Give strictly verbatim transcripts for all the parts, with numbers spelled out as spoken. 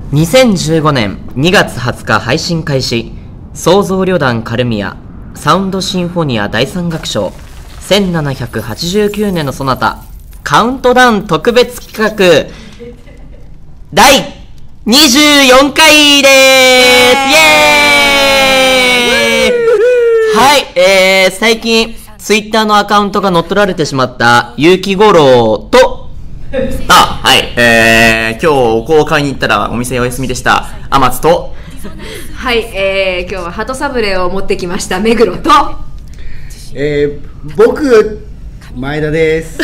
にせんじゅうごねんにがつはつか配信開始、創造旅団カルミアサウンドシンフォニアだいさん楽章せんななひゃくはちじゅうきゅうねんのソナタカウントダウン特別企画だいにじゅうよんかいでーす。イエーイ。はい、えー、最近ツイッターのアカウントが乗っ取られてしまった結城五郎とあ、はい、えー、今日公開に行ったらお店お休みでした天津とはい、えー、今日は鳩サブレーを持ってきました目黒とえー、僕前田です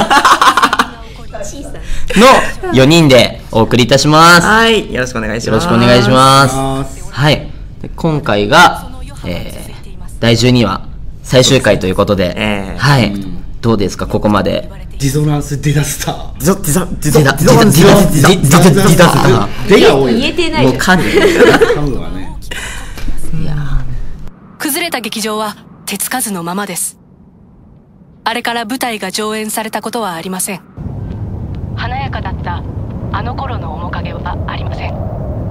のよにんでお送りいたします。 はい、よろしくお願いします。 よろしくお願いします。はい、で今回が、えー、だいじゅうにわ最終回ということで、えー、はい、うん、どうですかここまで。 ディゾナンスディザスター。 ディザディザディザディザディザディザスター。 デが多い。言えてない。もう噛んでる。 噛むわね。 いや崩れた劇場は手つかずのままです。あれから舞台が上演されたことはありません。華やかだったあの頃の面影はありません。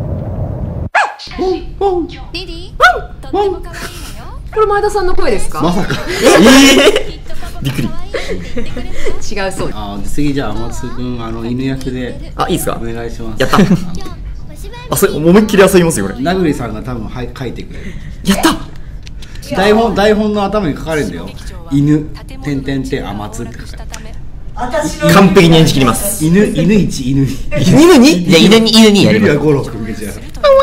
リリー、とっても可愛いのよ。これ前田さんの声ですか？ まさか。 えーびっくり。 違うそう。 あ、次じゃあ天津くんあの犬役で。 あ、いいですか？ お願いします。 やった。あ、それ思いっきり遊びますよこれ。 なぐりさんが多分はい書いてくれる。 やった。 台本台本の頭に書かれるんだよ。犬てんてんてん天津って書かれる。 完璧に演じ切ります。 犬犬一犬二。 犬に？じゃ犬に犬にやります。 犬が五郎くんじゃ。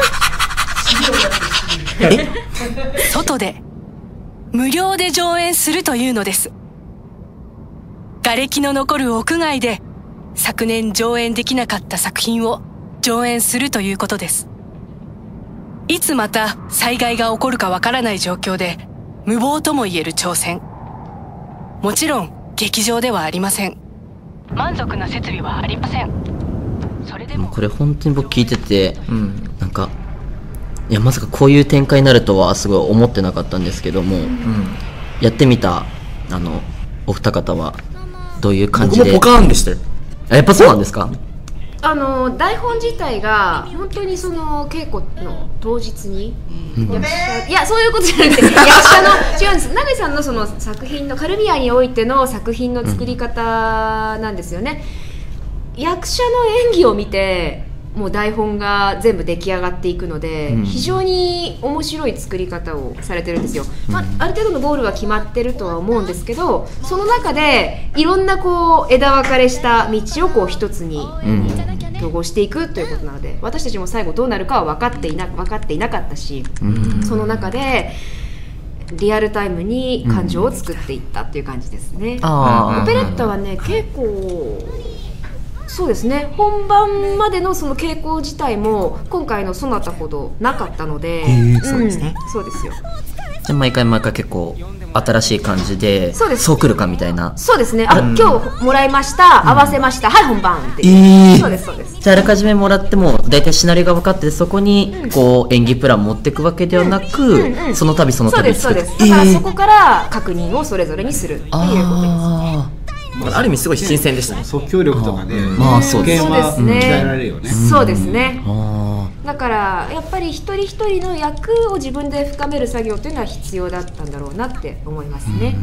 え？外で無料で上演するというのです。瓦礫の残る屋外で昨年上演できなかった作品を上演するということです。いつまた災害が起こるかわからない状況で無謀とも言える挑戦。もちろん劇場ではありません。満足な設備はありません。それでもこれ本当に僕聞いてて、うん、なんかいやまさかこういう展開になるとはすごい思ってなかったんですけども、うん、やってみたあのお二方はどういう感じで。 僕もポカーンでしたよ。 やっぱそうなんですか？ あの台本自体が本当にその稽古の当日に、うん、役者いやそういうことじゃなくて役者の違うんです。永井さんのその作品のカルミアにおいての作品の作り方なんですよね、うん、役者の演技を見てもう台本が全部出来上がっていくので、うん、非常に面白い作り方をされてるんですよ、うん、まあ、ある程度のゴールは決まってるとは思うんですけど、その中でいろんなこう枝分かれした道をこう一つに、うん、統合していくということなので、私たちも最後どうなるかは分かっていな、分かっていなかったし、うん、その中でリアルタイムに感情を作っていったっていう感じですね、うん、あオペレッタはね結構そうですね、本番までのその傾向自体も今回のソナタほどなかったので、 うん、そうですね、 そうですよ。 じゃあ毎回毎回結構新しい感じでそうです、そう来るかみたいな。 そうですね、あ、うん、今日もらいました、うん、合わせました、はい本番っていう、えー、そうですそうです。 じゃああらかじめもらっても大体シナリオが分かってそこにこう演技プラン持っていくわけではなく、うんうんうん、その度その度作って、 そうですそうです。だからそこから確認をそれぞれにするっていうことです、えーある意味すごい新鮮でしたね。 即興力とかで、 まあそうですね。 鍛えられるよね。 そうですね。だからやっぱり一人一人の役を自分で深める作業というのは必要だったんだろうなって思いますね。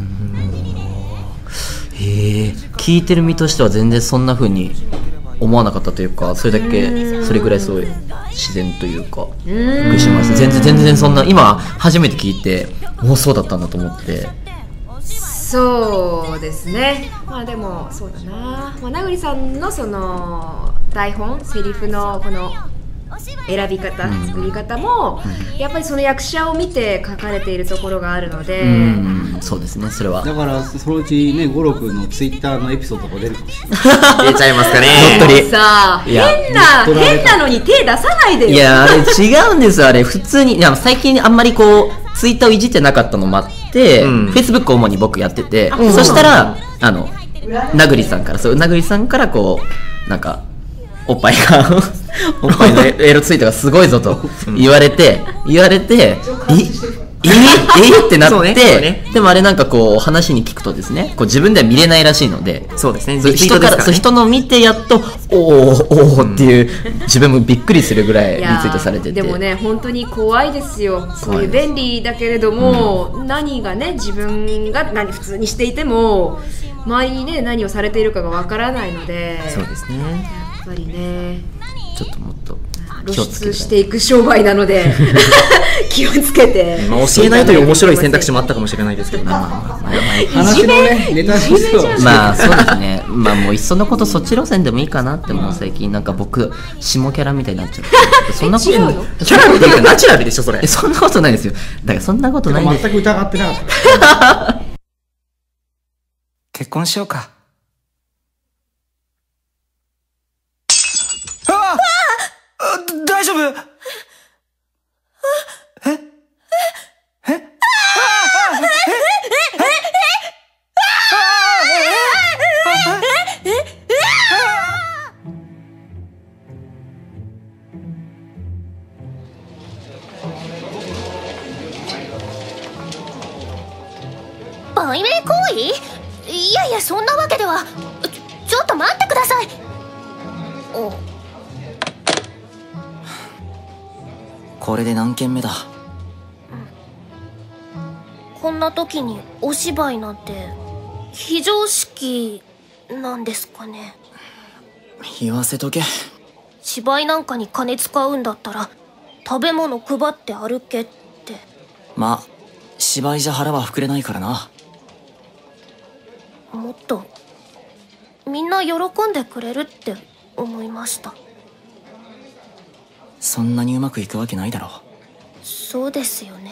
へえ、聞いてる身としては全然そんな風に思わなかったというか、それだけそれぐらいすごい自然というかびっくりしました。全然全然そんな今初めて聞いて、もうそうだったんだと思って。 そうですね、まあでもそうだな、まあ、なぐりさんのその台本セリフのこの選び方、うん、作り方も、うん、やっぱりその役者を見て書かれているところがあるので、うん、 そうですね、それはだからそのうちね五郎くんのツイッターのエピソードが出るかもしれない出ちゃいますかね乗っ取りさあ変な変なのに手出さないでよ。 いやあれ違うんですよ、あれ普通にいや最近あんまりこうツイッターをいじってなかったのもあって、うん、フェイスブックを主に僕やってて、うん、そしたらあのなぐりさんからそうなぐりさんからこうなんかおっぱいがおっぱいのエロツイートがすごいぞと言われて言われてえー、えー、ってなって、 そうねそうねでもあれなんかこう話に聞くとですね、こう自分では見れないらしいので、 そうですね、 そうリツイートですからね人からそう人の見てやっとおーおーっていう、自分もびっくりするぐらいリいやツイートされてて、 でもね本当に怖いですよ。そういう便利だけれども、うん、何がね自分が何普通にしていても周りにね何をされているかがわからないので、 そうですね、 やっぱりねちょっともっと露出していく商売なので気をつけて、 まあ、教えないという面白い選択肢もあったかもしれないですけど、まあまあまあまあ話のねネタにしてはまあそうですね、まあもういっそのことそっち路線でもいいかなって、もう最近なんか僕下キャラみたいになっちゃってそんなこと違うのキャラっていうかナチュラルでしょそれ。 えそんなことないですよ。だからそんなことないんです。 全く疑ってなかった結婚しようか。ああ大丈夫？えええ売名行為？いやいやそんなわけでは。ちょ、ちょっと待ってください。おこれで何件目だ。 こんな時にお芝居なんて非常識なんですかね。 言わせとけ。 芝居なんかに金使うんだったら食べ物配って歩けって。 まあ芝居じゃ腹は膨れないからな。 もっとみんな喜んでくれるって思いました。 そんなにうまくいくわけないだろう。 そうですよね。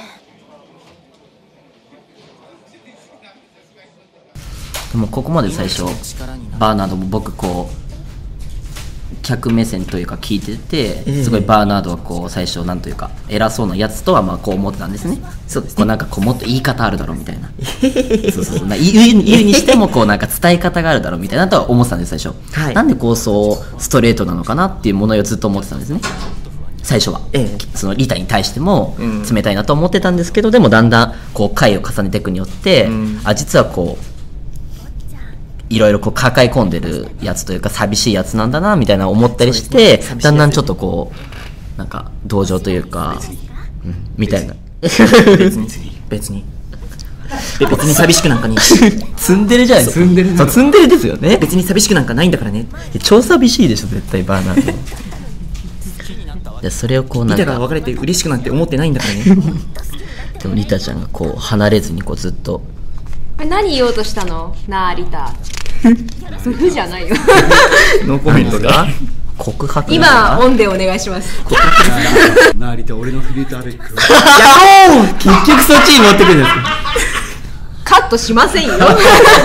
でもここまで最初バーナードも僕こう客目線というか聞いてて、すごいバーナードはこう最初なんというか偉そうなやつとはまあこう思ってたんですね。 そうですね、 こうなんかこうもっと言い方あるだろうみたいなそうそうそうな言う言うにしてもこうなんか伝え方があるだろうみたいなとは思ってたんです最初、 はい、 なんでこうそうストレートなのかなっていうものをずっと思ってたんですね最初は、ええ、そのリタに対しても冷たいなと思ってたんですけど、うん、でもだんだんこう回を重ねていくによって、うん、あ実はこういろいろこう抱え込んでるやつというか寂しいやつなんだなみたいな思ったりして、ね、だんだんちょっとこうなんか同情というか、うん、みたいな別に別に別に寂しくなんかねツンデレじゃないですか。ツンデレそうツンデレですよね。 別に寂しくなんかないんだからね。 超寂しいでしょ絶対バーナードでそれをこうなんかリタが別れて嬉しくなんて思ってないんだからねでもリタちゃんがこう離れずにこうずっと何言おうとしたのなあリタふふじゃないよノーコメントが告白今オンでお願いします。 なあリタ俺のフリーターで結局そっちに持ってくるんですカットしませんよほら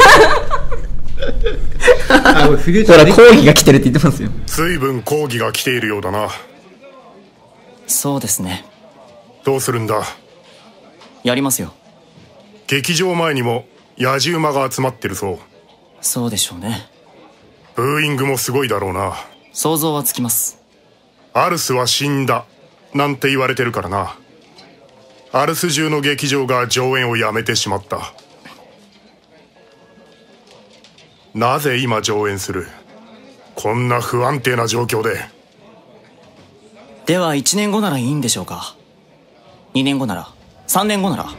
講義が来てるって言ってますよ。 随分講義が来ているようだな。 そうですね。 どうするんだ。 やりますよ。 劇場前にも野じ馬が集まってるそう。 そうでしょうね。 ブーイングもすごいだろうな。 想像はつきます。 アルスは死んだなんて言われてるからな。アルス中の劇場が上演をやめてしまった。なぜ今上演する。こんな不安定な状況で。 ではいちねんごならいいんでしょうか。にねんごなら、さんねんごなら。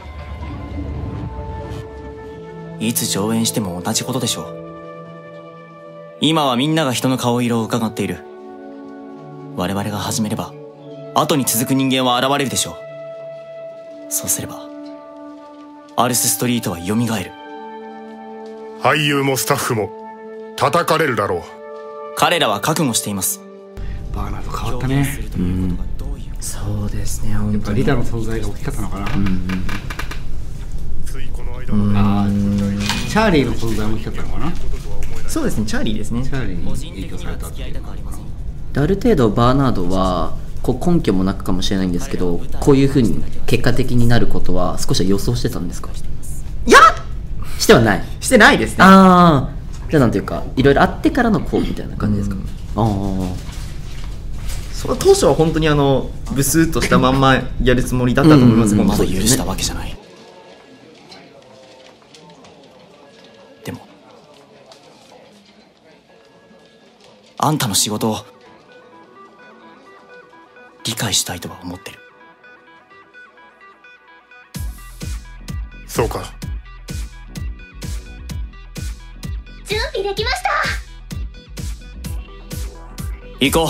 いつ上演しても同じことでしょう。今はみんなが人の顔色を伺っている。我々が始めれば後に続く人間は現れるでしょう。そうすればアルスストリートは蘇る。 俳優もスタッフも叩かれるだろう。 彼らは覚悟しています。 バーナード変わったね。 うん、そうですね。 やっぱリタの存在が大きかったのかな。うんうん、 あチャーリーの存在も大きかったのかな。 そうですね、チャーリーですね。 チャーリーに影響されたっていうのかな。 ある程度バーナードはこう根拠もなくかもしれないんですけど、こういうふうに結果的になることは少しは予想してたんですか。 いやしてはない。 してないですね。 ああ、じゃあなんていうかいろいろあってからのこうみたいな感じですか。うん、ああ、そ当初は本当にあのブスッとしたまんまやるつもりだったと思います。 まだ許したわけじゃない。でもあんたの仕事を理解したいとは思ってる。 そうか。 準備できました。 行こう。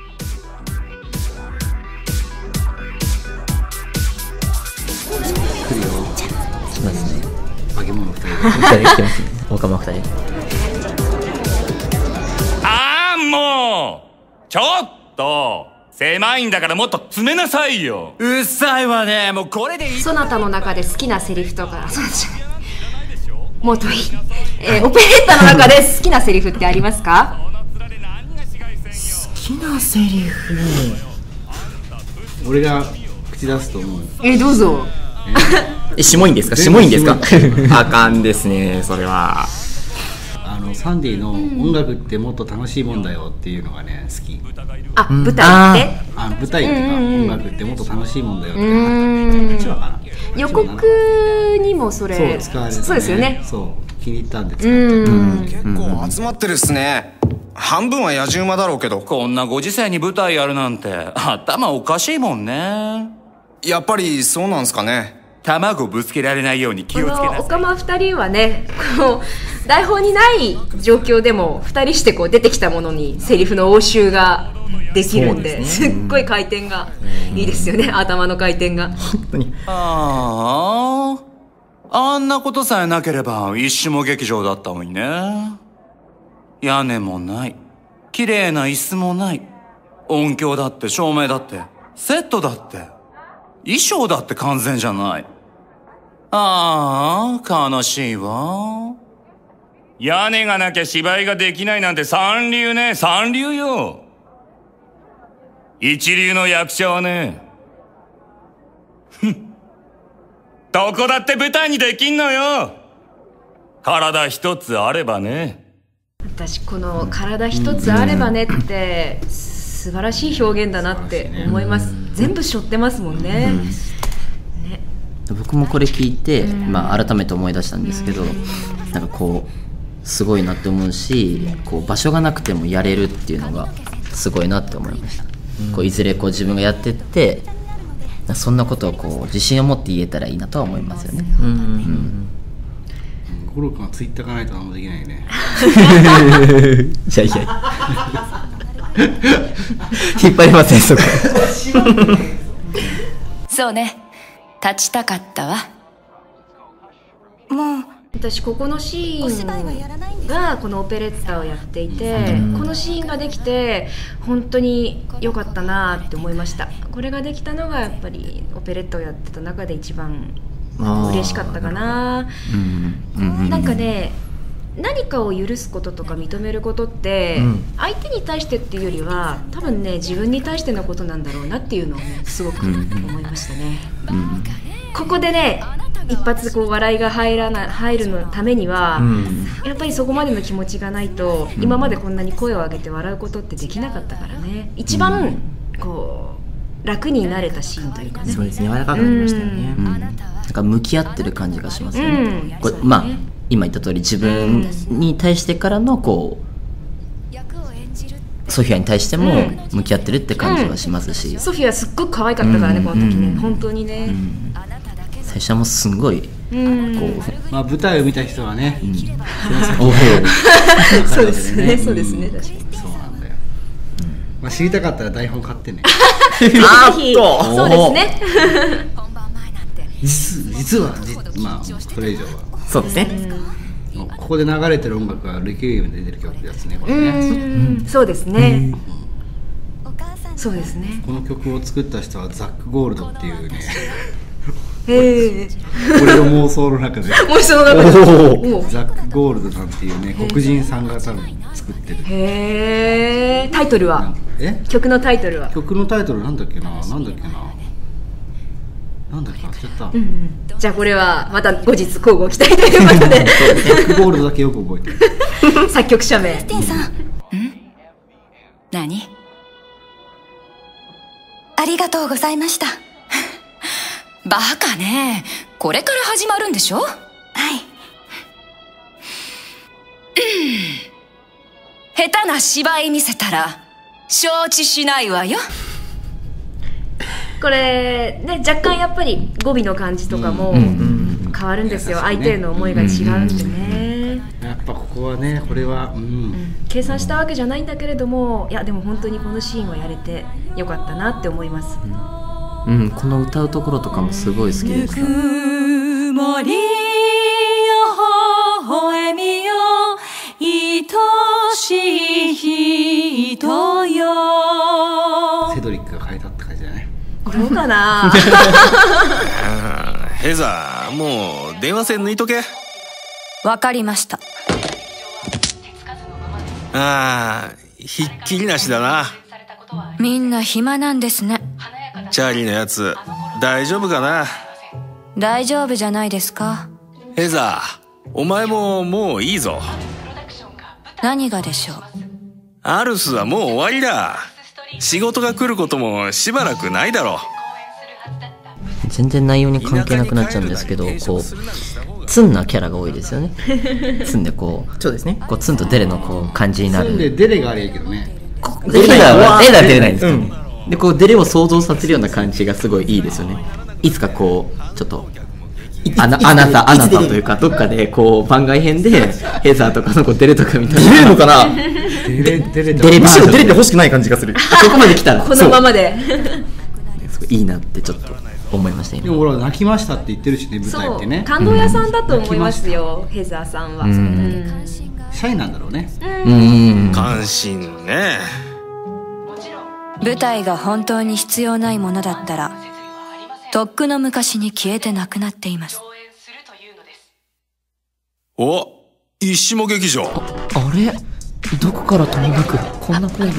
来るよ。 そうですね。 化け物二人。 二人来てますね。オカマ二人。 あーもうちょっと狭いんだからもっと詰めなさいよ。 うっさいわね。もうこれでいい。 そなたの中で好きなセリフとか、そうですね。もうといい、えー、オペレッタの中で好きなセリフってありますか？ 好きなセリフ。 俺が口出すと思う。 えー、どうぞ。 え、しもいんですか？しもいんですか？あかんですね、それは。 あのサンディの音楽ってもっと楽しいもんだよっていうのがね好き。 あ、舞台って？ あ、舞台とか音楽ってもっと楽しいもんだよって。 うん。 こっちはかな。 予告にもそれ。 そう使われたね。 そうですよね。 そう気に入ったんで使った。 うん。 結構集まってるっすね。半分は野じ馬だろうけど。 こんなご時世に舞台やるなんて頭おかしいもんね。 やっぱりそうなんすかね。 卵ぶつけられないように気をつけなさい。 このオカマ二人はね、こう台本にない状況でも二人してこう出てきたものにセリフの応酬ができるんで、すっごい回転がいいですよね、頭の回転が。 本当に。 ああ、あんなことさえなければ一種も劇場だったのにね。屋根もない、綺麗な椅子もない、音響だって照明だってセットだって衣装だって完全じゃない。ああ、悲しいわ。屋根がなきゃ芝居ができないなんて三流ね、三流よ。一流の役者はね、ふん、どこだって舞台にできんのよ。体一つあればね。 私この体一つあればねって素晴らしい表現だなって思います。全部背負ってますもんね。ね、 僕もこれ聞いて、まあ、改めて思い出したんですけど、なんかこうすごいなって思うし、こう場所がなくてもやれるっていうのがすごいなって思いました。こういずれこう自分がやってってそんなことをこう自信を持って言えたらいいなとは思いますよね。うんうん、 コロ君はツイッターがないと何もできないよね。 いやいや引っ張りませんそこ。 そうね、立ちたかったわ。 もう私ここのシーンがこのオペレッタをやっていて、このシーンができて本当に良かったなって思いました。これができたのがやっぱりオペレッタをやってた中で一番嬉しかったかな。なんかね、何かを許すこととか認めることって、うん、相手に対してっていうよりは多分ね自分に対してのことなんだろうなっていうのをねすごく思いましたね。うんうん、ここでね一発こう笑いが入らな入るのためには、うん、やっぱりそこまでの気持ちがないと、うん、今までこんなに声を上げて笑うことってできなかったからね。一番こう楽になれたシーンというかね。 そうですね、柔らかくなりましたよね。 うんうん、なんか向き合ってる感じがしますよね。うん、これまあ今言った通り自分に対してからのこうソフィアに対しても向き合ってるって感じはしますし、 うんうん、ソフィアすっごく可愛かったからね、うん、この時ね、うん、本当にね、うん、 最初はもうすんごい、うん、こう、まあ、舞台を見た人はね、うん、 そうですね、そうですね、確かにそうなんだよ、うん、まあ、知りたかったら台本買ってね。 あっとそうですね。 実, 実はまあそれ以上はそうですね。 ここで流れてる音楽はレキュイエムで出てる曲ですね。これね。 うん、そうですね。そうですね。 この曲を作った人はザック・ゴールドっていうね。 へえ。 俺の妄想の中で。 妄想の中で。 ザック・ゴールドさんっていうね黒人さんが多分作ってる。 へえ。タイトルは？ え？ 曲のタイトルは？ 曲のタイトルなんだっけな、なんだっけな。なんだっけ忘れた、うんうん、 じゃあこれはまた後日交互期待ということで。 ザック・ゴールドだけよく覚えてる。 作曲者名。 ステンさん、ん？何？ ありがとうございました。 バカね。これから始まるんでしょ？はい。下手な芝居見せたら承知しないわよ。 これね、若干やっぱり語尾の感じとかも変わるんですよ。相手への思いが違うんでね。 やっぱここはね、これは、うん、 計算したわけじゃないんだけれども、いやでも本当にこのシーンはやれてよかったなって思います。 うん、うん、この歌うところとかもすごい好きでした。ぬくもりよ微笑みよ愛しい人よ。 セドリックが変えたって感じだね。 どうかな。 ヘザー、もう電話線抜いとけ。 わかりました。 ああ、ひっきりなしだな。 みんな暇なんですね。 チャーリーのやつ大丈夫かな。 大丈夫じゃないですか。 ヘザー、お前ももういいぞ。 何がでしょう。 アルスはもう終わりだ。仕事が来ることもしばらくないだろう。 全然内容に関係なくなっちゃうんですけど、こうツンなキャラが多いですよね。ツンでこう、そうですね。こうツンとデレのこう感じになる。 ツンでデレがあれやけどね。 デレはデレは出ないんですかね。でこうデレを想像させるような感じがすごいいいですよね。いつかこうちょっとあなあなたあなたというかどっかでこう番外編でヘザーとかのこうデレとかみたいな。 出るのかな。 デレデレデレむしろデレて欲しくない感じがする。 ここまで来たらこのままで。 すごいいいなってちょっと思いました。 でも俺は泣きましたって言ってるしね、舞台ってね。 感動屋さんだと思いますよ、ヘザーさんは。シャイなんだろうね。 関心ね。 舞台が本当に必要ないものだったらとっくの昔に消えてなくなっています。 お、一下劇場。 あれ、どこからともなくこんな声が。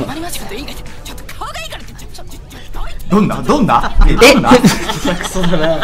どんなどんなえどんなそうだな。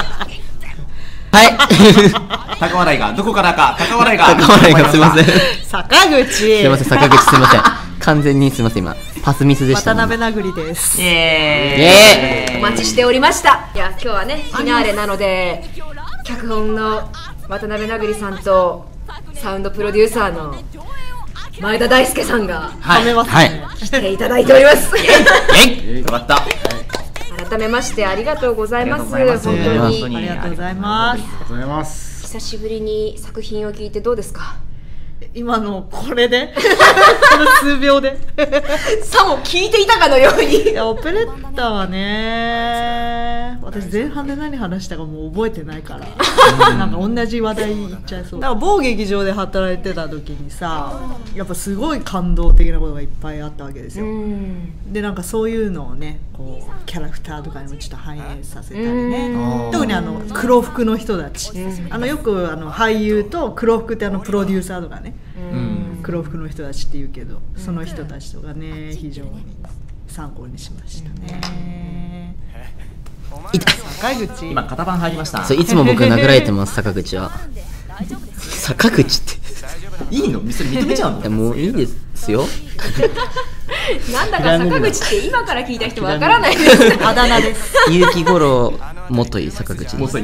はい高笑いがどこからか高笑いが高笑いがすいません。 坂口。 すいません坂口すいません。完全にすいません今パスミスでした、 渡辺殴りです。 イエーイ。お待ちしておりました。いや今日はねフィナーレなので脚本の渡辺殴りさんとサウンドプロデューサーの前田大輔さんが来ていただいております。 よかった。 改めましてありがとうございます。本当にありがとうございます。 ありがとうございます。 久しぶりに作品を聞いてどうですか。 今のこれでこの数秒でさも聞いていたかのように。 いやオペレッタはね、私前半で何話したかもう覚えてないからなんか同じ話題言っちゃいそう。だから某劇場で働いてた時にさ、やっぱすごい感動的なことがいっぱいあったわけですよ。でなんかそういうのをねこうキャラクターとかにもちょっと反映させたりね。特にあの黒服の人たち、あのよくあの俳優と黒服ってあのプロデューサーとかね、黒服の人たちって言うけど、その人たちとかね非常に参考にしましたね。坂口今型番入りました。 そういつも僕殴られてます坂口は。坂口っていいのそれ認めちゃうの。 もういいですよ。 なんだか坂口って今から聞いた人わからないです。 あだ名です。 結城五郎元い坂口です。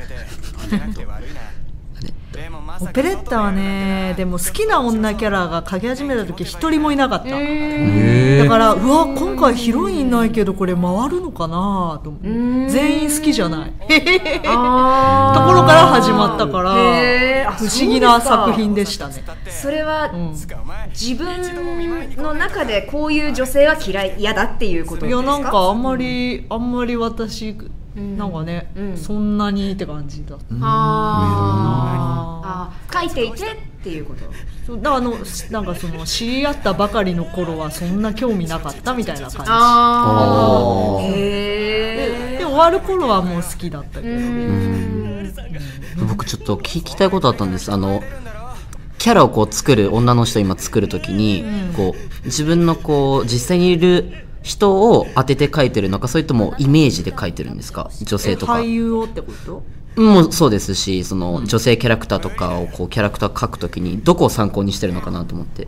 オペレッタはね、でも好きな女キャラが描き始めた時一人もいなかった。だからうわ今回ヒロインいないけどこれ回るのかなと思って、全員好きじゃないところから始まったから不思議な作品でしたね。 それは、うん、自分の中でこういう女性は嫌い嫌だっていうことですか。 いやなんかあんまりあんまり私なんかね、うん、そんなにって感じだった。 ああ、書いていてっていうこと。 そうだからあのなんかその知り合ったばかりの頃はそんな興味なかったみたいな感じ。 ああ、へえ。で終わる頃はもう好きだったけど。 僕ちょっと聞きたいことあったんです。あのキャラをこう作る女の人を今作るときに、うん、こう自分のこう実際にいる人を当てて描いてるのか、それともイメージで描いてるんですか。女性とか俳優をってこと？ もうそうですし、その女性キャラクターとかをこうキャラクター描くときにどこを参考にしてるのかなと思って。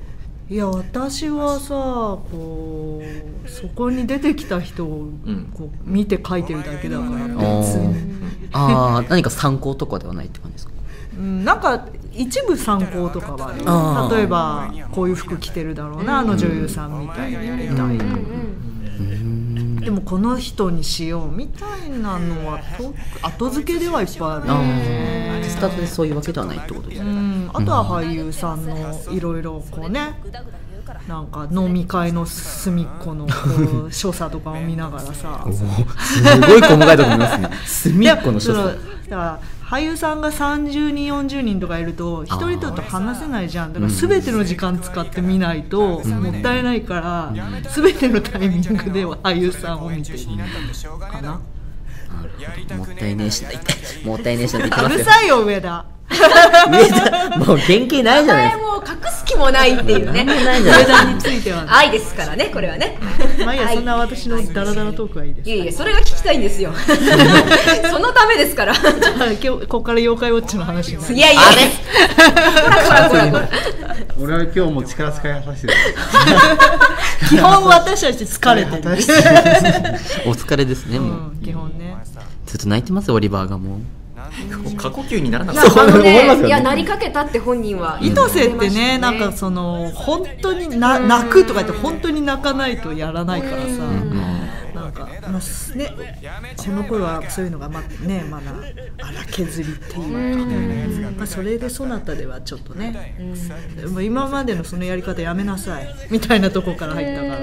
いや私はさこうそこに出てきた人をこう見て書いてるだけだから、別にああ何か参考とかではないって感じですか？ うん、なんか一部参考とかはある。例えばこういう服着てるだろうな、あの女優さんみたいにみたいな。でもこの人にしようみたいなのはと後付けではいっぱいあるね。 スタートでそういうわけではないってことですか？ うん、あとは俳優さんのいろいろこうね、なんか飲み会の隅っこのこう所作とかを見ながらさすごい細かいとこ見ますね。隅っこの所作だから俳優さんがさんじゅうにんよんじゅうにんとかいると一人と話せないじゃん。だから全ての時間使って見ないともったいないから、全てのタイミングでは俳優さんを見てるかな。 もったいねえしなもったいねえしなって言ってますよ。 うるさいよ上田。 もう原型ないじゃないですか。 もう隠す気もないっていうね。 上田については愛ですからね、これはね。 まあいいや、そんな私のダラダラトークはいいです。 いやいや、それが聞きたいんですよ。そのためですから。 今日ここから妖怪ウォッチの話になる。 いやいやね。ほらほらほらほら。 俺は今日も力使い果たしてる。 基本私たち疲れてる。 お疲れですね、もう。 基本ね。 ずっと泣いてますオリバーがもう。 過呼吸にならなかった。 そう思いますよね。いや、なりかけたって本人は。 伊藤瀬ってね、なんかその本当にな泣くとか言って本当に泣かないとやらないからさ、なんかまあね、この頃はそういうのがまあね、まだ荒削りっていうか、まあそれでそなたではちょっとね、でも今までのそのやり方やめなさいみたいなとこから入ったから。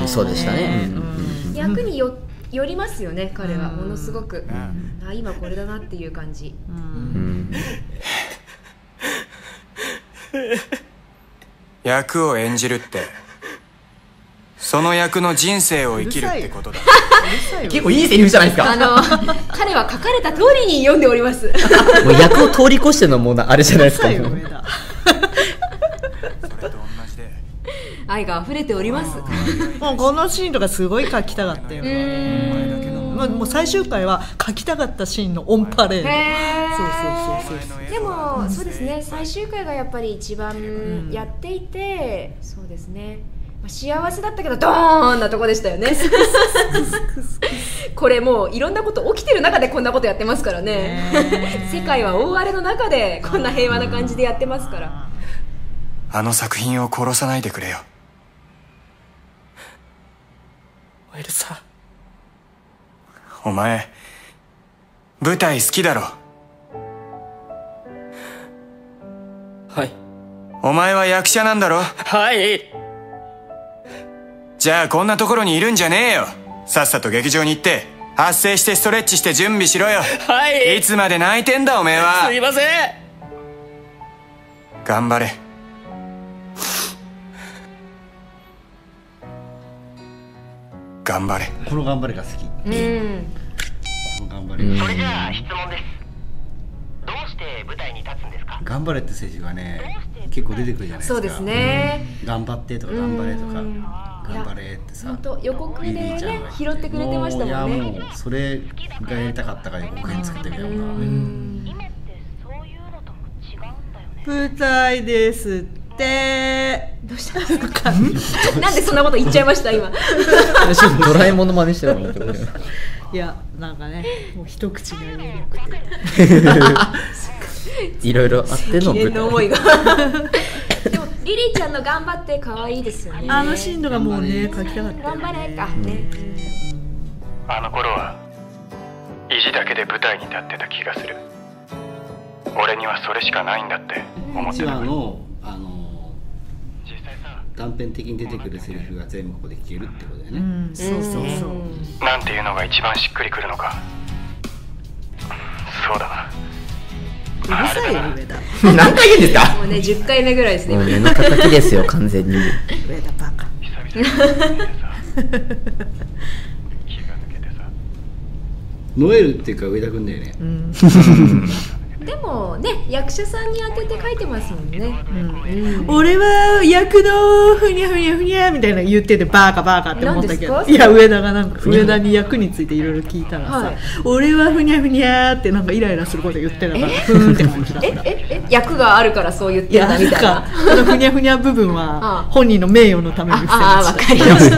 そうでしたね。 役によよりますよね、彼はものすごく、うん、あ今これだなっていう感じ、うん、 役を演じるってその役の人生を生きるってことだ。 結構いいセリフじゃないですか。 あの彼は書かれた通りに読んでおります。 もう役を通り越してのもうあれじゃないですか。 愛が溢れております。 もうこのシーンとかすごい書きたかったよね。まあもう最終回は書きたかったシーンのオンパレード。そうそうそうそう。 でもそうですね、最終回がやっぱり一番やっていて、そうですね。幸せだったけどドーンなとこでしたよね。これもういろんなこと起きてる中でこんなことやってますからね。世界は大荒れの中でこんな平和な感じでやってますから。 あの作品を殺さないでくれよ。エルサ、お前舞台好きだろ。 はい。 お前は役者なんだろ。 はい。 じゃあこんなところにいるんじゃねえよ。さっさと劇場に行って発声してストレッチして準備しろよ。 はい。 いつまで泣いてんだおめえは。 すいません。 頑張れ。頑張れ。 この頑張れが好き。 うんこの頑張れ。 それじゃあ質問です。どうして舞台に立つんですか？ 頑張れってセリフがね結構出てくるじゃないですか。 そうですね、 うん、頑張ってとか頑張れとか頑張れってさ、 本当予告でね拾ってくれてましたもんね。 もういやもうそれがやりたかったから予告編作ってみたもんな。 舞台ですって。 どうしたんですか？なんでそんなこと言っちゃいました今。 ドラえもんの真似してるもん。 いやなんかね、もう一口が言えなくて。いろいろあっての舞台。 の思いが。でもリリーちゃんの頑張って可愛いですよね。 あのシーンとかもうね書きたかった。 頑張れかね。 あの頃は意地だけで舞台に立ってた気がする。俺にはそれしかないんだって思ってた。 いちわのあの断片的に出てくるセリフが全部ここで聞けるってことだよね。うん、 そうそうそう。 なんていうのが一番しっくりくるのか。そうだな。 うるさいよ上田。 何回言うんですか？ もうねじゅっかいめぐらいですね。 もう目の敵ですよ完全に。 上田バカ。 ノエルっていうか上田君だよね。 うん、 でもね、役者さんに当てて書いてますもんね。 うん、俺は役のふにゃふにゃふにゃみたいな言っててバーカバーカって思ったけど、いや上田がなんか上田に役についていろいろ聞いたらさ、はい、俺はふにゃふにゃってなんかイライラすること言ってたからふーんって感じだった。 えええ役があるからそう言ってるんだみたいな。 このふにゃふにゃ部分は本人の名誉のために伏せました。 ああ、わかりました。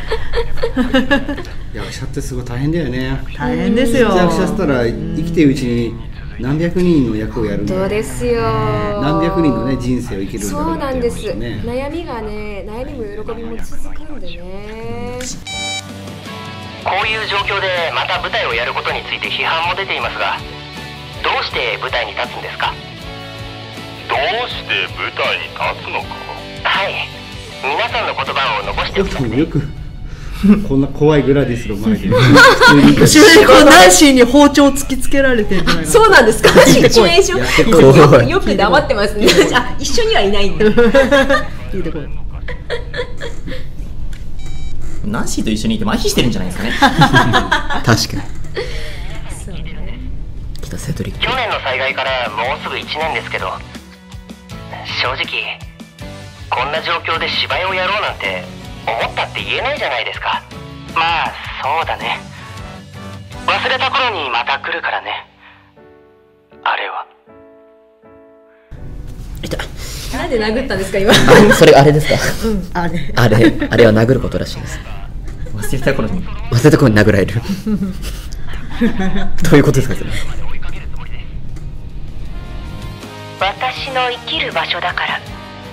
役者ってすごい大変だよね。 大変ですよ。 役者したら生きてるうちに何百人の役をやるんだよ。 そうですよ。 何百人のね人生を生きるんだろう。 そうなんです。悩みがね、悩みも喜びも続くんでね。 こういう状況でまた舞台をやることについて批判も出ていますが、どうして舞台に立つんですか？ どうして舞台に立つのか。 はい、皆さんの言葉を残しておきますね。 よくこんな怖いグラディスの前で後ろにこうナンシーに包丁突きつけられてるじゃない。 そうなんですか。シチュエーションよく黙ってますね。あ、一緒にはいないんだ。 聞いてこい。 ナンシーと一緒にいて麻痺してるんじゃないですかね。 確かに。そうね。北セトリック。 去年の災害からもうすぐいちねんですけど、正直こんな状況で芝居をやろうなんて思ったって言えないじゃないですか。まあそうだね。忘れた頃にまた来るからね。あれは。 なんで殴ったんですか今。 それあれですか。 うん、あれ。 あれあれは殴ることらしいです。 忘れた頃に忘れた頃に殴られる。どういうことですかそれ。 私の生きる場所だから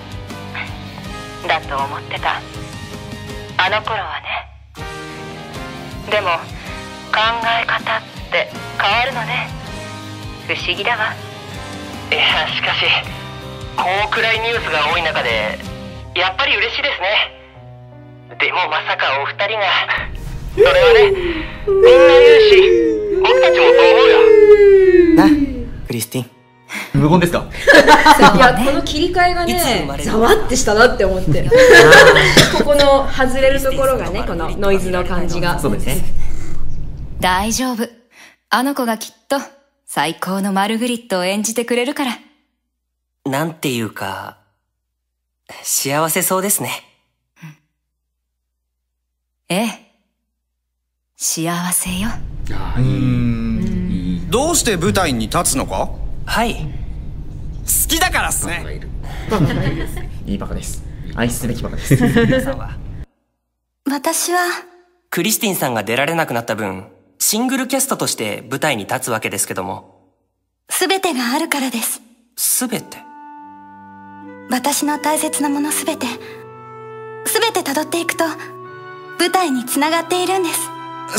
だと思ってた。あの頃はね。でも考え方って変わるのね。不思議だわ。 いや、しかしこう暗いニュースが多い中でやっぱり嬉しいですね。でもまさかお二人が。それはね、みんな言うし僕たちもそう思うよな、クリスティン。 無言ですか。 いや、この切り替えがね、ざわってしたなって思って。ここの外れるところがね、このノイズの感じが。 そうですね。 大丈夫。あの子がきっと最高のマルグリットを演じてくれるから。 なんていうか、幸せそうですね。 ええ。幸せよ。 うーん。どうして舞台に立つのか？ はい。 好きだからっすね。 いいバカです。愛すべきバカです。 私はクリスティンさんが出られなくなった分、シングルキャストとして舞台に立つわけですけども。 すべてがあるからです。 すべて？ 私の大切なものすべて、すべて辿っていくと舞台につながっているんです。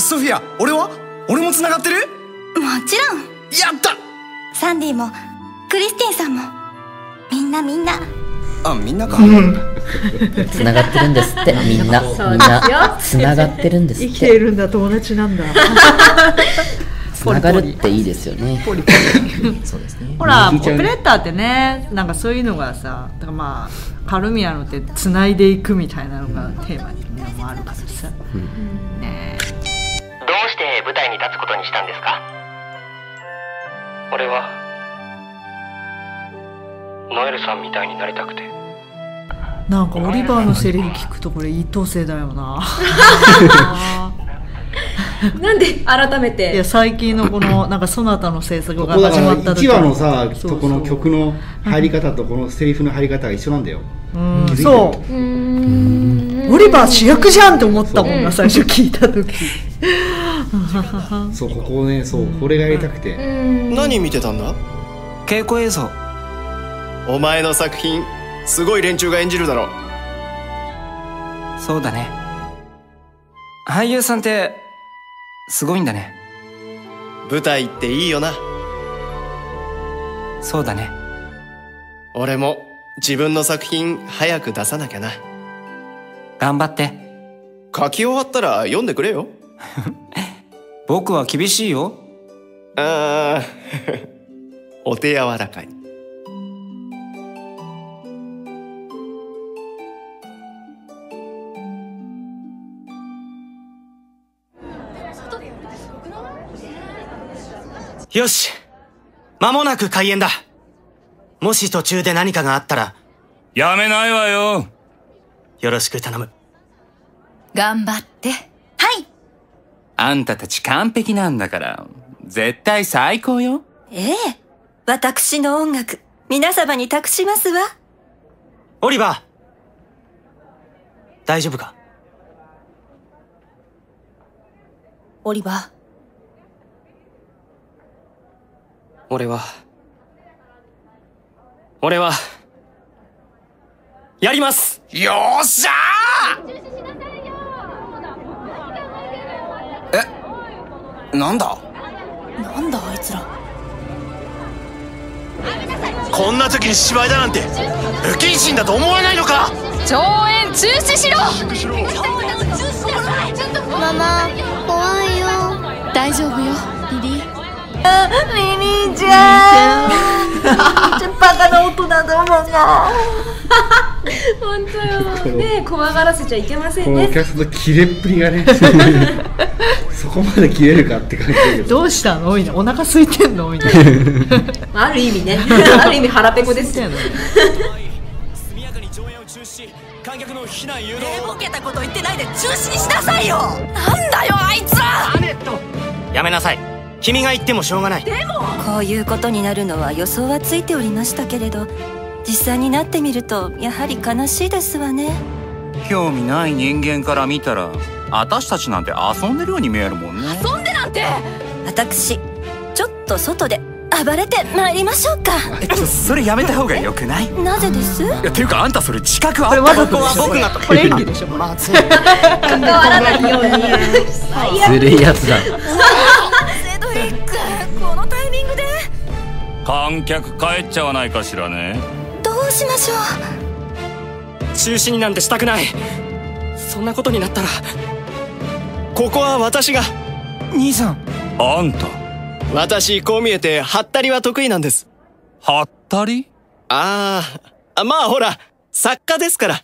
ソフィア、俺は？俺もつながってる？ もちろん。 やった！ サンディもクリスティンさんもみんなみんな。 あ、みんなか。 つながってるんですって。みんなみんなつながってるんですって。 生きているんだ、友達なんだ。 つながるっていいですよね。 ポリポリ。 そうですね。 ほら、オペレーターってね、なんかそういうのがさ、だからまあカルミアのってつないでいくみたいなのがテーマにもあるからさ。うん、 ね。どうして舞台に立つことにしたんですか？俺はノエルさんみたいになりたくて。 なんかオリバーのセリフ聞くとこれ一等星だよな。 なんで改めて。 いや、最近のこのなんかソナタの制作が始まった時、 いちわのさとこの曲の入り方とこのセリフの入り方が一緒なんだよ。 うん、そう。オリバー主役じゃんって思ったもんな、最初聞いた時。 そう、ここね、そう、これがやりたくて。 何見てたんだ？ 稽古映像。 お前の作品すごい連中が演じるだろ。 そうだね。俳優さんってすごいんだね。 舞台っていいよな。 そうだね。 俺も自分の作品早く出さなきゃな。 頑張って。 書き終わったら読んでくれよ。 僕は厳しいよ。 ああ、お手柔らかに。 よし、 間もなく開演だ。もし途中で何かがあったら。 やめないわよ。 よろしく頼む。 頑張って。はい。 あんたたち完璧なんだから、絶対最高よ。 ええ。私の音楽、皆様に託しますわ。 オリバー。大丈夫か？ オリバー。 俺は、俺は、やります。 よっしゃー！え、なんだ？ なんだあいつら。 こんな時に芝居だなんて不謹慎だと思わないのか？ 上演中止しろ！ ママ、怖いよ。 大丈夫よ、リリー。 あ、リリーちゃん。リリーちゃんバカな大人だもんな。 本当よ。ね、怖がらせちゃいけませんね。 このキャストキレっぷりがね。そこまで切れるかって感じだけど。 どうしたの？お腹空いてんのみたいな。 ある意味ね。ある意味腹ペコですよね。 速やかに上演を中止し、観客の避難誘導。 寝ぼけたこと言ってないで中止にしなさいよ。なんだよあいつら。 アネット。やめなさい。君が言ってもしょうがない。 でもこういうことになるのは予想はついておりましたけれど、実際になってみるとやはり悲しいですわね。 興味ない人間から見たら、私たちなんて遊んでるように見えるもんね。 遊んでなんて。 私ちょっと外で暴れて参りましょうか。 えっとそれやめた方がよくない？ なぜです？ いや、ていうかあんたそれ自覚あった？ これわざとここは僕がと。 これ演技でしょ。 まずい。 関わらないように。 ずるいやつだ。 セドリック、このタイミングで。 観客帰っちゃわないかしらね。 どうしましょう。中止になんてしたくない。そんなことになったら、 ここは私が。 兄さん。あんた。 私こう見えてハッタリは得意なんです。 ハッタリ？ ああ、まあほら作家ですから。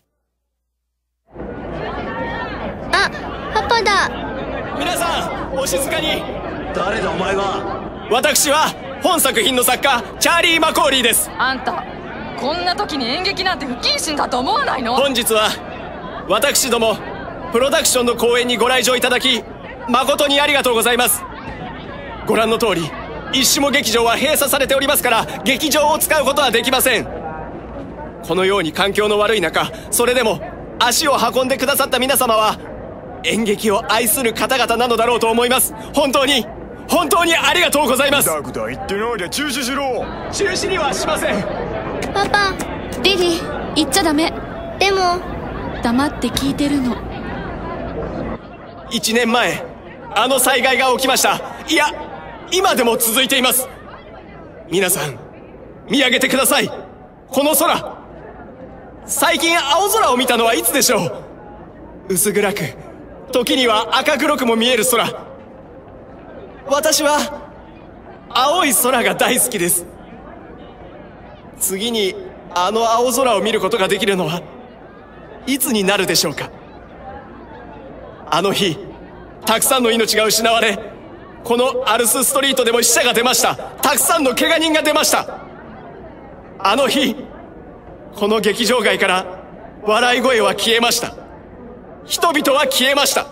あ、パパだ。 皆さんお静かに。 誰だお前は？ 私は本作品の作家チャーリー・マコーリーです。 あんたこんな時に演劇なんて不謹慎だと思わないの？ 本日は私どもプロダクションの公演にご来場いただき誠にありがとうございます。ご覧の通り一種も劇場は閉鎖されておりますから、劇場を使うことはできません。このように環境の悪い中、それでも足を運んでくださった皆様は演劇を愛する方々なのだろうと思います。本当に本当にありがとうございます。 グダグダ言ってないで中止しろ。 中止にはしません。 パパ、 リリー、言っちゃダメ。 でも黙って聞いてるの。 いちねんまえあの災害が起きました。いや今でも続いています。皆さん見上げてください。この空、最近青空を見たのはいつでしょう。薄暗く、時には赤黒くも見える空。私は青い空が大好きです。次にあの青空を見ることができるのはいつになるでしょうか。あの日たくさんの命が失われ、このアルスストリートでも死者が出ました。たくさんの怪我人が出ました。あの日この劇場街から笑い声は消えました。人々は消えました。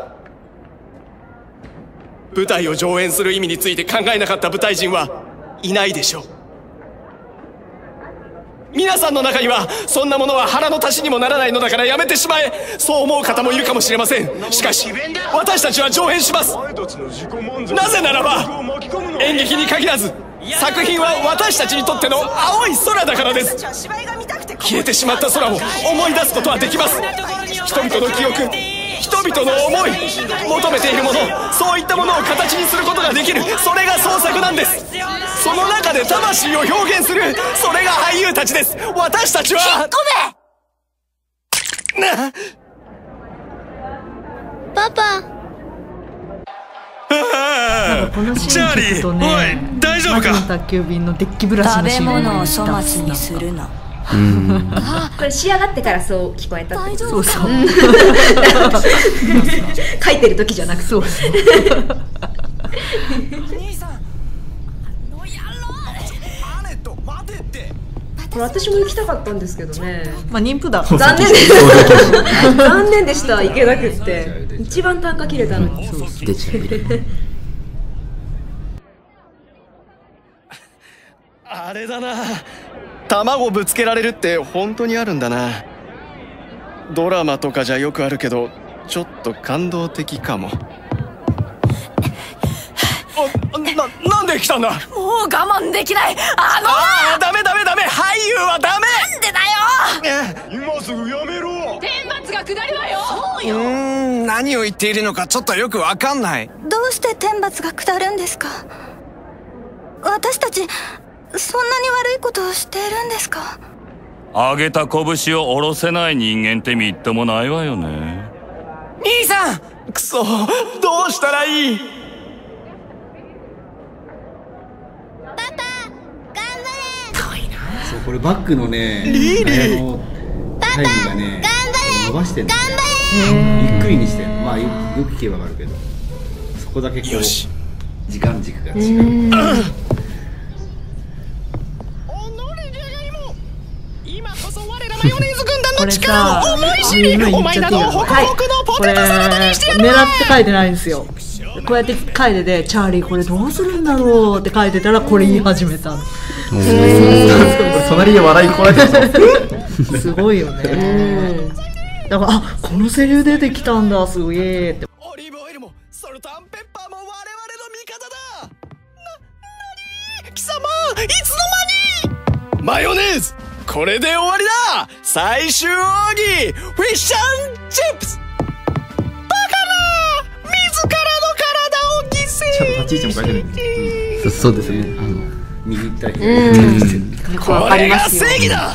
舞台を上演する意味について考えなかった舞台人はいないでしょう。皆さんの中にはそんなものは腹の足しにもならないのだからやめてしまえ、そう思う方もいるかもしれません。しかし私たちは上演します。なぜならば演劇に限らず作品は私たちにとっての青い空だからです。消えてしまった空を思い出すことはできます。人々の記憶、人々の思い、求めているもの、そういったものを形にすることができる、それが創作なんです。その中で魂を表現する、それが俳優たちです。私たちは引っ込めなパパ。 なんかこのシーン聞くとね、おい大丈夫か。魔女の宅急便のデッキブラシのシーン。 食べ物を粗末にするな。 これ仕上がってからそう聞こえたってこと。 そうそう。 書いてる時じゃなくて。そうそう。 これ私も行きたかったんですけどね。 まあ妊婦だ。 残念でした。残念でした。行けなくって。一番単価切れたのに。 出ちゃう。 あれだな。卵ぶつけられるって本当にあるんだな。ドラマとかじゃよくあるけど、ちょっと感動的かも。あ、な、なんで来たんだ。 もう我慢できない。あのあー、ダメダメダメ、俳優はダメ。 なんでだよ。 今すぐやめろ。 天罰が下るわよ。そううーん、何を言っているのかちょっとよくわかんない。 どうして天罰が下るんですか。私たちそんなに悪いことをしているんですか。 上げた拳を下ろせない人間ってみっともないわよね。 兄さん、くそ、どうしたらいい。 そう、これバックのね、 リリーのタイムがね伸ばしてんのね。ゆっくりにしてんの。まあよよく聞けばわかるけど、そこだけこう時間軸が違う。 今こそ我らマヨネーズ軍団の力を思い知り、お前などホクホクのポテトサラダにしてやる。 狙って書いてないんですよ。こうやって書いてて、チャーリーこれどうするんだろうって書いてたらこれ言い始めたの。 隣で笑いこらえてた。すごいよね。だからあ、このセリフ出てきたんだ、すげえって。 オリーブオイルもソルト&ペッパーも我々の味方だ。な、なに貴様、いつの間に。マヨネーズ、これで終わりだ。最終奥義、フィッシュ&チップス。バカな、自らの体を犠牲。 ちょっと立ち位置も変えてる。そうですね。あの右行ったり。 これが正義だ。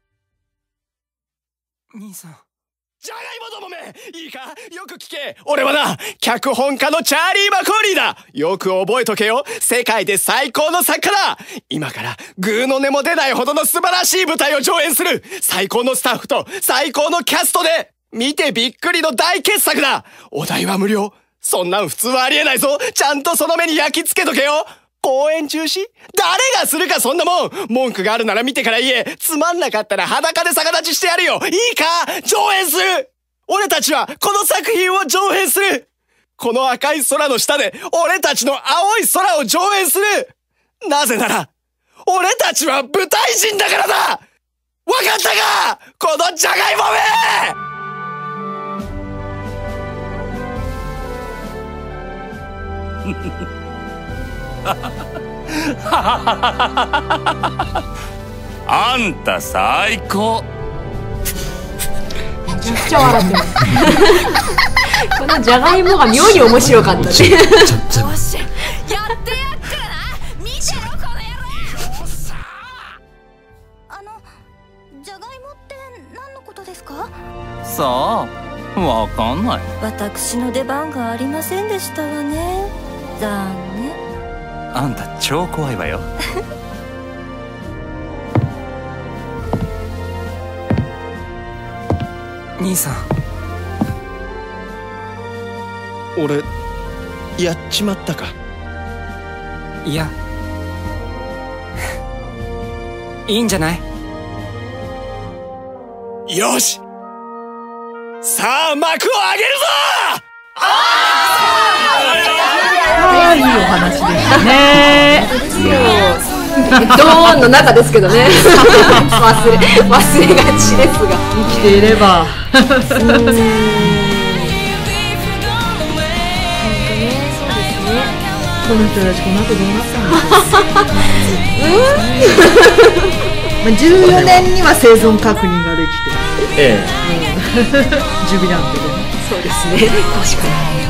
兄さん。 じゃがいもどもめ、いいか、よく聞け。俺はな、脚本家のチャーリー・マコーリーだ。よく覚えとけよ。世界で最高の作家だ。今からグーの音も出ないほどの素晴らしい舞台を上演する。最高のスタッフと最高のキャストで見てびっくりの大傑作だ。お代は無料。そんなん普通はありえないぞ。ちゃんとその目に焼き付けとけよ。公演中止？誰がするか、そんなもん。文句があるなら見てから言え。つまんなかったら裸で逆立ちしてやるよ。いいか？上演する。俺たちはこの作品を上演する。この赤い空の下で俺たちの青い空を上演する。なぜなら俺たちは舞台人だからだ。わかったか？このじゃがいもめ。 あんた最高。 めちゃくちゃ笑ってます。このじゃがいもが妙に面白かったね。よし、やってやっからな。見てろこの野郎。 あの、じゃがいもって何のことですか？ さあ、わかんない。 私の出番がありませんでしたわね。残念。 あんた超怖いわよ。 兄さん。 俺やっちまったか。 いや、いいんじゃない？ よし、さあ幕を上げるぞ。 ああ、いいお話でしたね。 ドーンの中ですけどね。忘れ忘れがちですが、 生きていれば。この人たちこの後どうなったんですか。じゅうよねんには生存確認ができて、ええ、ジュビラントでね。 そうですね、確かに。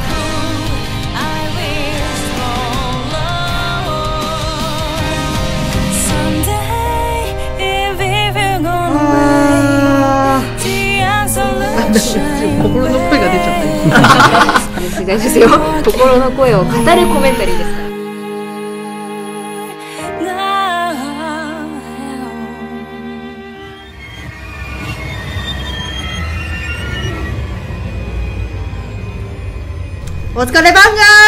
心の声が出ちゃった。 大事ですよ。心の声を語るコメンタリーですから。 お疲れ番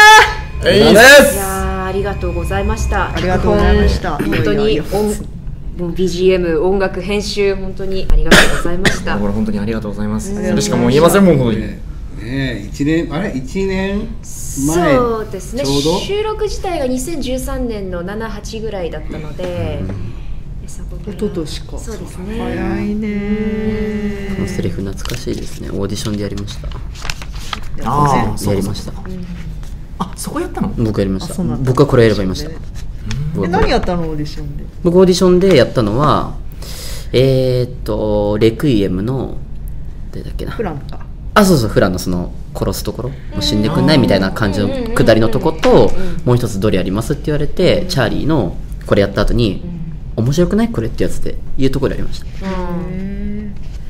がいやー、ありがとうございました。 ありがとうございました。 本当にもう ビージーエム、音楽、編集、本当にありがとうございましたこれ本当にありがとうございます。 うんそれしかもう言えませんもん、本当に。 ねえ、一年、あれ一年前そうですね、 ちょうど収録自体がにせんじゅうさんねんのなな、はちぐらいだったので、 一昨年か。 そうですね。 早いね。 このセリフ懐かしいですね。オーディションでやりました。 ああ、 やりました。 あ、そこやったの？ 僕やりました。 あそうなんだ僕はこれやればいました。 え、何やったのオーディションで。 僕オーディションでやったのは、えー、っとレクイエムの誰だっけな。 フランか。 あ、そうそう、フランのその殺すところ、もう死んでくんないみたいな感じの下りのとこと、もう一つどれやりますって言われて、チャーリーのこれやった後に、面白くないこれってやつでいうところでやりました。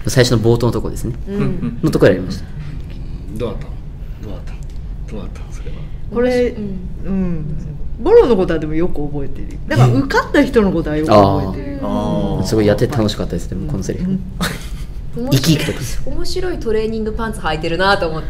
最初の冒頭のところですね、のところでやりました。 どうだったのどうだったどうだったそれは。 これ、うん、ボロのことはでもよく覚えてる。だから受かった人のことはよく覚えてる。 すごいやってて楽しかったです。でもこのセリフ生き生きとく面白いトレーニングパンツ履いてるなと思って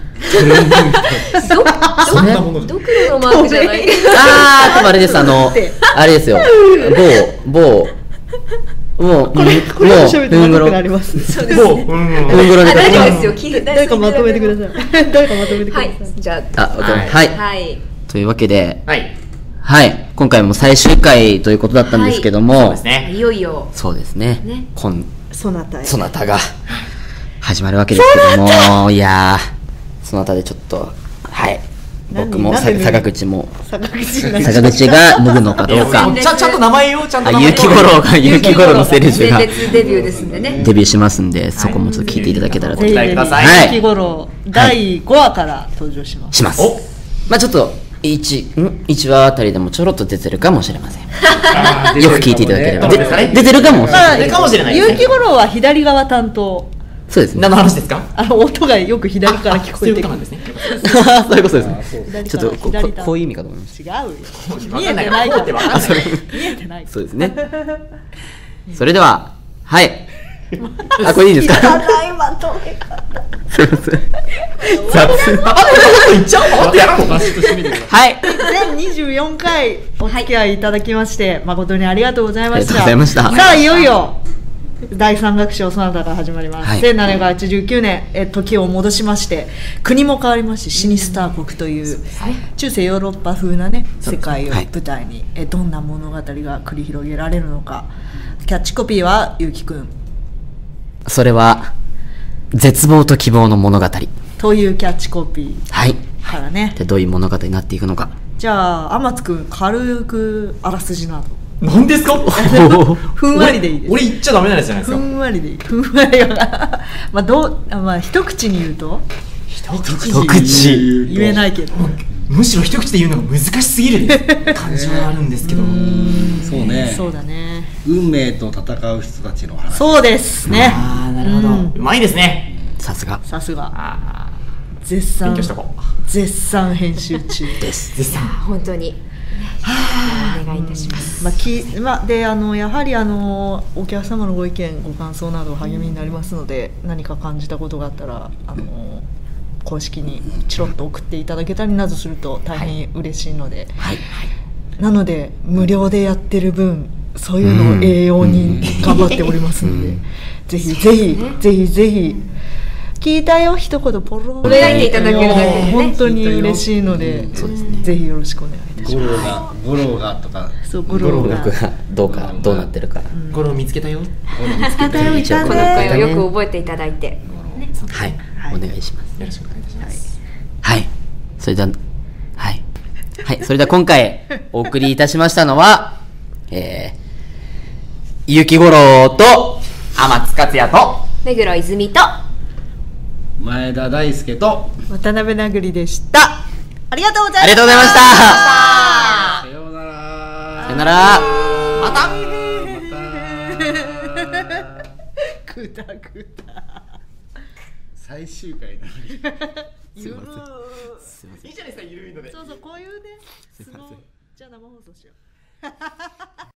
そんなものドクロのマークじゃないあー、でもあれです、あのあれですよ、某某もう、 これ、これを喋って長くなります。 そうですね。 うんぐろに大丈夫ですよ。聞いて誰かまとめてください。誰かまとめてください。 はい、じゃあ、はい。 はい。 というわけで、 はい。 はい。今回も最終回ということだったんですけども、 そうですね。 いよいよ。 そうですね。今そなたへ。 そなたが始まるわけですけども、いやー、そなたでちょっと、はい。僕も坂口も坂口が脱ぐのかどうか。 ちゃちゃんと名前をちゃんと名前を。 ゆきごろがゆきごろのセルジュがデビューですんでね。 デビューしますんで、そこもちょっと聞いていただけたらと。 お期待ください。 ゆきごろだいごわから登場します。 します。まあちょっと一ん一話あたりでもちょろっと出てるかもしれません。よく聞いていただければ出てるかもしれない。 かもしれない。 ゆきごろは左側担当。 そうですね。 何の話ですか？ あの音がよく左から聞こえてくる。 そういうことなんですね。 そういうことですね。ちょっとここういう意味かと思いました。違うよ。見えてないから。見えてない。 そうですね。それでは、はい。あ、これいいですか？ いらないまとめ方。 すいません。 雑な。あ、言っちゃおう。待ってやろう。 はい。 全にじゅうよんかいお付き合いいただきまして誠にありがとうございました。 ありがとうございました。 さあいよいよ。だいさん楽章そなたが始まります、はい、せんななひゃくはちじゅうきゅうねんえ時を戻しまして国も変わりましてシニスター国という、うん、中世ヨーロッパ風なね世界を舞台に、はい、えどんな物語が繰り広げられるのか。キャッチコピーはゆうきくん。 それは絶望と希望の物語というキャッチコピーはいからね。 でどういう物語になっていくのか。 じゃあ天津くん軽くあらすじなど。 何ですか？ ふんわりでいいです。 俺言っちゃダメなやつじゃないですか。 ふんわりでいい。ふんわりがまあどうまあ一口に言うと一口言えないけどむしろ一口で言うのが難しすぎる感じはあるんですけど。 そうね。 そうだね。 運命と戦う人たちの話。 そうですね。 ああなるほど。うまいですね。 さすが。 さすが。絶賛勉強しとこう。 絶賛編集中です。 絶賛。 本当に。お願いいたします。 まあきまあ、であのやはりあのお客様のご意見ご感想など励みになりますので、何か感じたことがあったらあの公式にチロッと送っていただけたりなどすると大変嬉しいので、 はいはい、 なので無料でやってる分そういうのを栄養に頑張っておりますので、ぜひぜひぜひぜひ聞いたよ一言ポロお願いいただけるだけでね本当に嬉しいので、ぜひよろしくお願いいたします。 ゴロがゴロがとかそうゴロがどうかどうなってるか。 ゴロ見つけたよ。 ゴロ見つけたよ。いたこの声をよく覚えていただいて。 はいお願いします。 よろしくお願いいたします。 はい。それでははいはいそれでは今回お送りいたしましたのはえーゆきごろと天津克也と目黒泉と前田大輔と渡辺なぐりでした。ありがとうございました。 ありがとうございました。 さようなら。 さようなら。 また。 また。くたくた。 最終回なのに。 ゆるいいじゃないですかゆるいので。 そうそうこういうね。じゃあ生放送しよう。